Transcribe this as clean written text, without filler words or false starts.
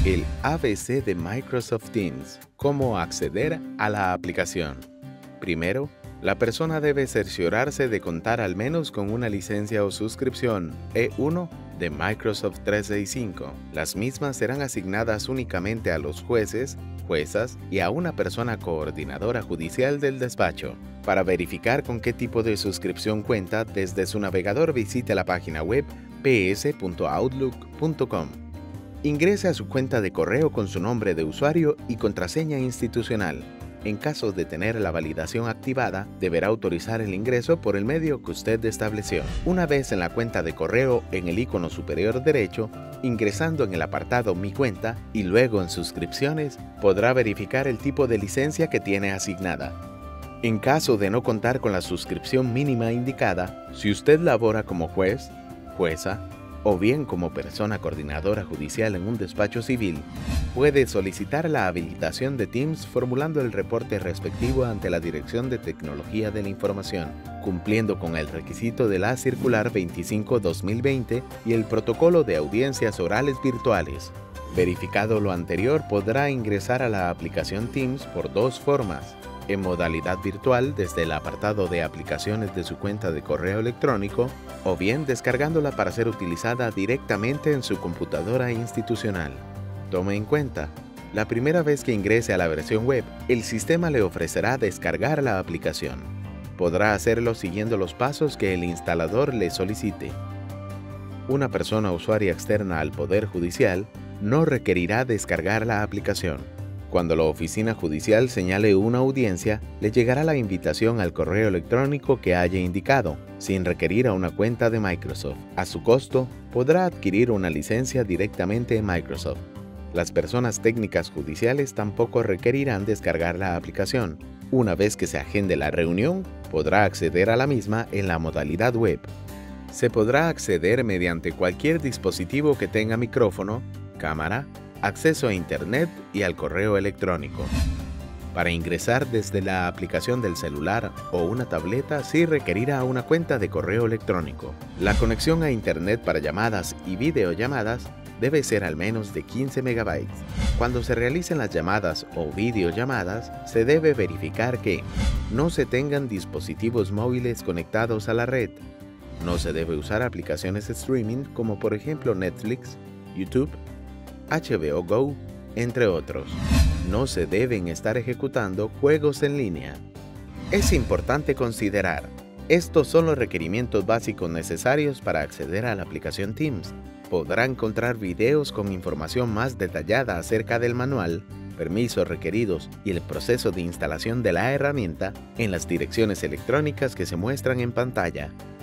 El ABC de Microsoft Teams. ¿Cómo acceder a la aplicación? Primero, la persona debe cerciorarse de contar al menos con una licencia o suscripción E1 de Microsoft 365. Las mismas serán asignadas únicamente a los jueces, juezas y a una persona coordinadora judicial del despacho. Para verificar con qué tipo de suscripción cuenta, desde su navegador visite la página web ps.outlook.com. Ingrese a su cuenta de correo con su nombre de usuario y contraseña institucional. En caso de tener la validación activada, deberá autorizar el ingreso por el medio que usted estableció. Una vez en la cuenta de correo, en el icono superior derecho, ingresando en el apartado Mi cuenta y luego en Suscripciones, podrá verificar el tipo de licencia que tiene asignada. En caso de no contar con la suscripción mínima indicada, si usted labora como juez, jueza, o bien como persona coordinadora judicial en un despacho civil, puede solicitar la habilitación de Teams formulando el reporte respectivo ante la Dirección de Tecnología de la Información, cumpliendo con el requisito de la Circular 25/2020 y el Protocolo de Audiencias Orales Virtuales. Verificado lo anterior, podrá ingresar a la aplicación Teams por dos formas: en modalidad virtual desde el apartado de aplicaciones de su cuenta de correo electrónico, o bien descargándola para ser utilizada directamente en su computadora institucional. Tome en cuenta, la primera vez que ingrese a la versión web, el sistema le ofrecerá descargar la aplicación. Podrá hacerlo siguiendo los pasos que el instalador le solicite. Una persona usuaria externa al Poder Judicial no requerirá descargar la aplicación. Cuando la oficina judicial señale una audiencia, le llegará la invitación al correo electrónico que haya indicado, sin requerir a una cuenta de Microsoft. A su costo, podrá adquirir una licencia directamente en Microsoft. Las personas técnicas judiciales tampoco requerirán descargar la aplicación. Una vez que se agende la reunión, podrá acceder a la misma en la modalidad web. Se podrá acceder mediante cualquier dispositivo que tenga micrófono, cámara, acceso a Internet y al correo electrónico. Para ingresar desde la aplicación del celular o una tableta, sí requerirá una cuenta de correo electrónico. La conexión a Internet para llamadas y videollamadas debe ser al menos de 15 MB. Cuando se realicen las llamadas o videollamadas, se debe verificar que no se tengan dispositivos móviles conectados a la red. No se debe usar aplicaciones de streaming como por ejemplo Netflix, YouTube, HBO Go, entre otros. No se deben estar ejecutando juegos en línea. Es importante considerar, estos son los requerimientos básicos necesarios para acceder a la aplicación Teams. Podrá encontrar videos con información más detallada acerca del manual, permisos requeridos y el proceso de instalación de la herramienta en las direcciones electrónicas que se muestran en pantalla.